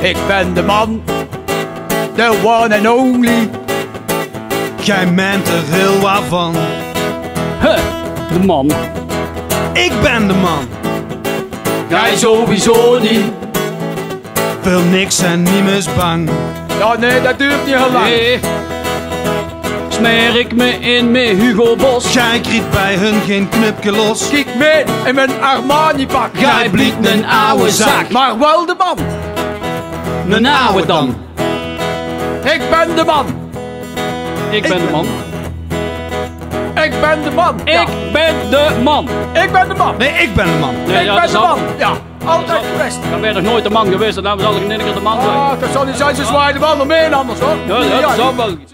Ik ben de man, the one and only. Jij bent er heel waarvan. De man. Ik ben de man. Jij sowieso niet. Wil niks en niemand bang. Ja, nee, dat duurt niet heel lang. Nee. Smeer ik me in met Hugo Boss. Jij kriet bij hun geen knupje los. Kijk mee in mijn Armani pak. Jij blikt een oude zak. Maar wel de man. Een oude dan. Ik ben de man. Ik ben de man. Ik ben de man. Ja. Ik ben de man. Ik ben de man. Nee, ik ben de man. Nee, Ik ja, ben dat de zal- man. Ja, altijd geweest. Dan ben je nog nooit de man geweest en dan zal ik in één keer de man zijn. Ah, dat zal niet zijn, ze zwaaien de man nog meer anders hoor. Ja, dat zal wel.